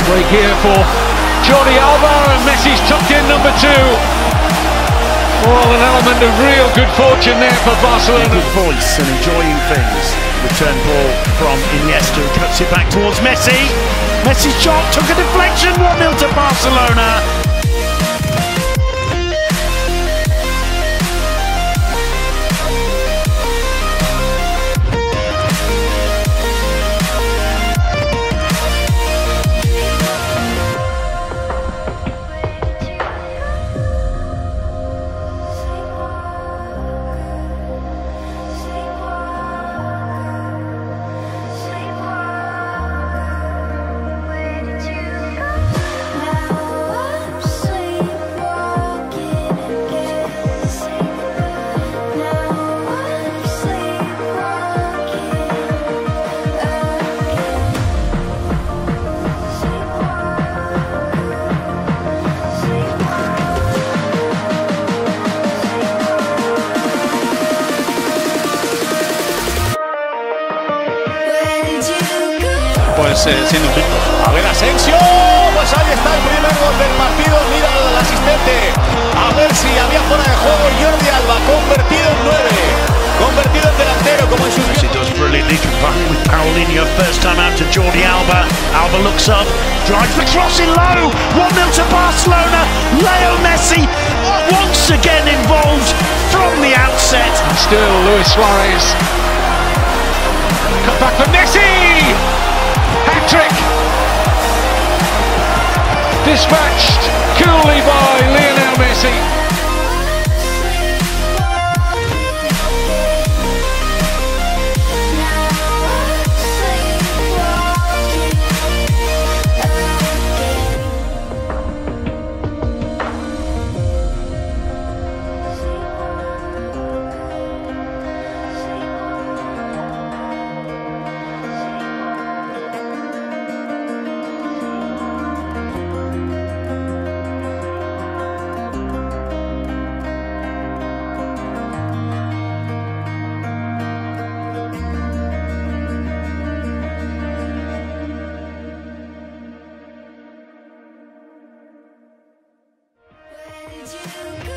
Break here for Jordi Alba, and Messi's tucked in number 2. Well, an element of real good fortune there for Barcelona. Good voice and enjoying things. Return ball from Iniesta, who cuts it back towards Messi. Messi's shot took a deflection, 1-0 to Barcelona. Pues siendo a ver Asensio, pues ahí está el primer gol del partido. Mira lo del asistente, a ver si había fuera de juego. Jordi Alba convertido en 9, convertido en delantero como en su He does brilliantly, combining with Paulinho. First time out to Jordi Alba. Alba looks up, drives the cross in low. 1-0 to Barcelona. Leo Messi once again involved from the outset. And still Luis Suarez. Cut back for Messi. Hat-trick. Dispatched coolly by Lionel Messi. Where did you go?